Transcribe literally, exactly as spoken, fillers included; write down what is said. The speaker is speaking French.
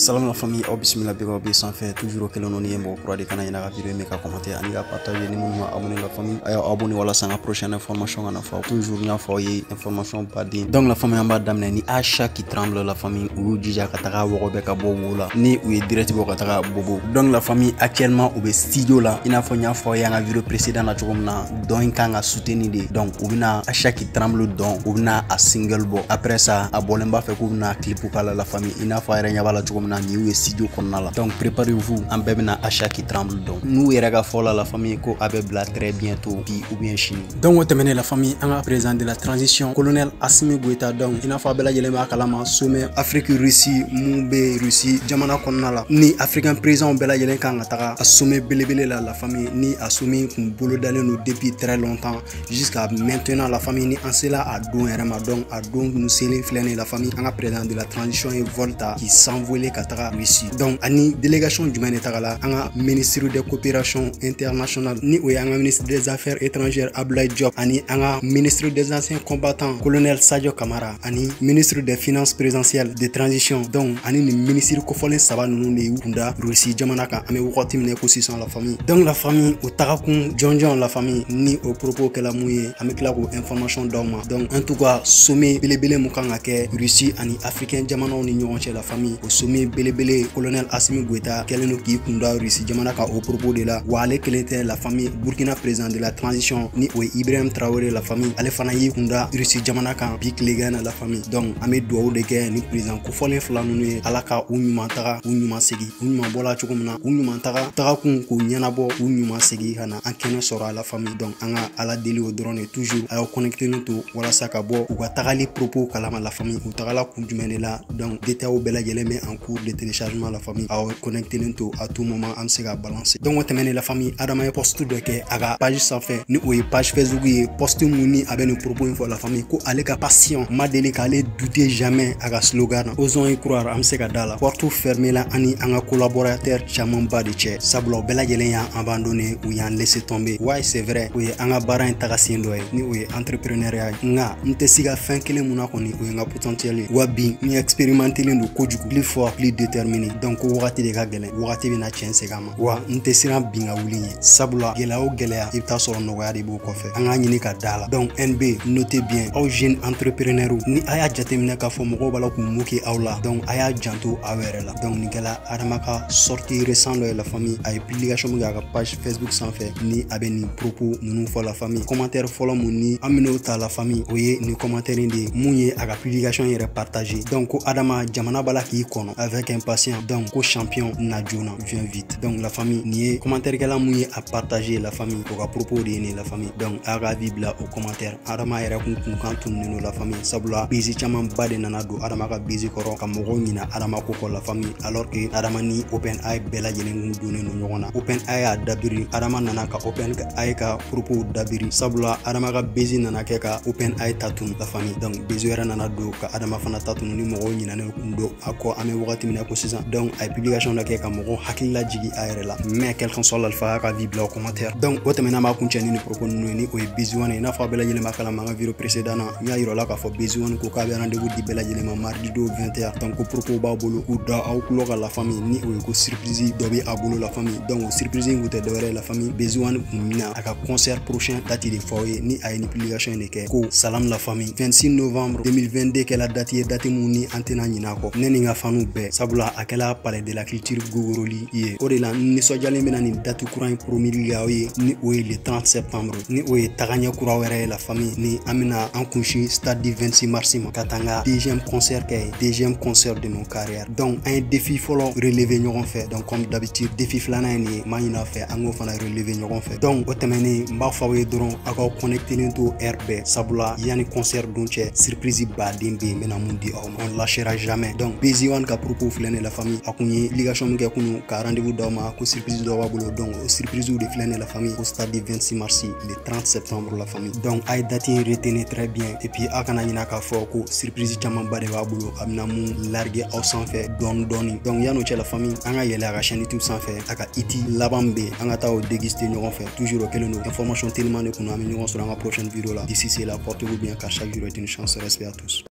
Salam la famille, au bismillah big up sans faire toujours que l'on y est bon pour des canaux et la vidéo mais qu'à commenter ani à partager ni mon abonné la famille ay abonné wala sa prochaine information en fa toujours nya foyer information pas dit donc la famille en bas d'amener ni à chaque qui tremble la famille ou déjà katara wobe ka bobo la ni ou direct bo katara bobo donc la famille actuellement au studio là ina fo nya foyer en vidéo précédente na tugumna donc kan a soutenir de donc ou bina à chaque qui tremble donc ou bina a single bo après ça abonné ba fait ko bina clip pour la famille ina fo ya nya bala tugumna ni studio konnala donc préparez-vous en bébé achat qui tremble donc nous iraga fola la famille ko abebla très bientôt puis ou bien chini donc on termine la famille en présent de la transition colonel Assimi Goïta donc ina fa bela yelema kalama sommet Afrique Russie mumbe Russie jamana konnala ni africain président bela yelen kan ataka sommet belebele la la famille ni assumé kun bolo dalen no depuis très longtemps jusqu'à maintenant la famille ni en cela a don erema donc a don nous sele flene la famille en présent de la transition et Volta qui s'envolait kataka donc ani délégation du Manetagala anga ministre de coopération internationale ni ou anga ministre des affaires étrangères Abdoulaye Diop ani anga ministre des anciens combattants colonel Sadio Kamara ani ministre des finances présidentielles de transition donc ani ni ministre ko folen saba nunu ne ukunda Russie jamana ka ame wokoti mine ko sison la famille donc la famille au tarakun jonjon la famille ni au propos que la mouye ame kla ko information d'homme donc en tout cas sommet belebele mukanga ke Russie ani africain jamana ni nyonche la famille au sommet belebele colonel Assimi Goïta keleno ki kunda Russie jamana ka au propos de la wale kelete la famille Burkina président de la transition ni o Ibrahim Traoré la famille ale fana yi kunda Russie jamana ka big legana la famille donc ame do de ke ni président ko folen flanu ni alaka unyuma taga unyuma segi unyuma bola chukumna unyuma taga taga kun ko nyanabo unyuma segi kana ankene sora la famille donc anga ala deli o drone toujours ayo connecter no to wala saka bo ou tagali propos kalama la famille ou tagala kunjumene la donc détail au bela yele mais en cours de téléchargement la famille a connecté lento à tout moment am se ga balancer donc on termine la famille adama e poste de ke aga page sans fait ni ou page Facebook e poste muni avec nos propos info la famille ko ale ka passion ma deli ka ale douter jamais aga slogan osons y croire am se ga dala porte fermé la ani anga collaborateur chaman ba de che sablo bela yelen ya abandonné ou yan laissé tomber ouais c'est vrai ou anga bara intagasin doy ni ou entrepreneuriat nga nte siga fin kele muna ko ni ou nga potentiel wabi ni expérimenter lendo ko du plus fort plus déterminé donc wagati de ka gɛlɛn wagati bɛ na tiɲɛ segin ma wa n tɛ siran bin ka wuli ɲɛ sabula gɛlɛya o gɛlɛya i bɛ taa sɔrɔ nɔgɔya de b'o kɔfɛ an k'a ɲini ka da la donc N B notez bien aw jeune entrepreneur ni a y'a jateminɛ k'a fɔ mɔgɔw b'a la k'u moquer aw la donc a y'a janto aw yɛrɛ la donc nin kɛla Adama ka sortie récent dɔ ye la famille a ye publication min kɛ a ka page Facebook sanfɛ ni a bɛ nin propos ninnu fɔ la famille commentaire fɔlɔ mun ni an bɛn'o ta la famille o ye nin commentaire in de ye mun ye a ka publication yɛrɛ partager donc ko Adama jamana b'a la k'i kɔnɔ avec impatience donc ko champion Nadjona vient vite donc la famille ni commentaire que la mouille à partager la famille pour à propos de la famille donc aga bibla au commentaire adama era kun kun kan tunno la famille sabula busy chaman bade nana do adama ka busy koro ka mogo nyina adama ko ko la famille alors que adama ni open eye bela jelen ngu done no nyona open eye a dabiri adama nana ka open eye ka propos dabiri sabula adama ka busy nana ke ka open eye tatun la famille donc busy era nana do ka adama fana tatun ni mogo nyina ne ndo ako ame wakati mina ko sisan donc ay publication da ke ka mogo hakilla jigi ayre la mais quelqu'un soit l'alpha ka vi bla commentaire donc o temena ma kunchani ni propos ni o busy one na fa bela yele makala ma vidéo précédent nya yiro la ka fo busy one ko ka be rendez-vous di bela yele ma mardi do vingt et un donc ko propos ba bolo ku da aw ku la famille ni o ko surprise do be abolo la famille donc surprise ngute do la famille busy one mina aka concert prochain date de foyer ni ay ni publication ne ke ko salam la famille vingt-six novembre deux mille vingt-deux que la date est date muni antena nyina ko neni nga fanu be sabula akela palais de la culture gogoroli ye o de la ni so jalen bena ni date courant premier ya ye ni o le trente septembre ni o taganya courant were la famille ni amina en kunshi stade du vingt-six mars ma katanga deuxième concert kay deuxième concert de mon carrière donc un défi follow relever ñogon fait donc comme d'habitude défi flana ni ma ñina fait ango fana relever ñogon fait donc o temene mba fawe doron aka connecter lento R B sabula yani concert donche surprise ba dembe mena mundi on lâchera jamais donc busy one ka propos flane la famille akunye ligation mke kunu ka rendez-vous d'oma ko surprise do wabolo donc surprise de flane la famille au stade du vingt-six mars le trente septembre la famille donc ay date retenez très bien et puis akana nyina ka fo ko surprise chama bade wabolo amna mu larguer au sans fait don doni donc yano che la famille anga yele la chaîne YouTube sans fait aka iti labambe anga ta o déguster ñogon fait toujours auquel nous information tellement ne kunu am ñogon sur la prochaine vidéo là d'ici c'est là portez-vous bien car chaque jour est une chance respect à tous.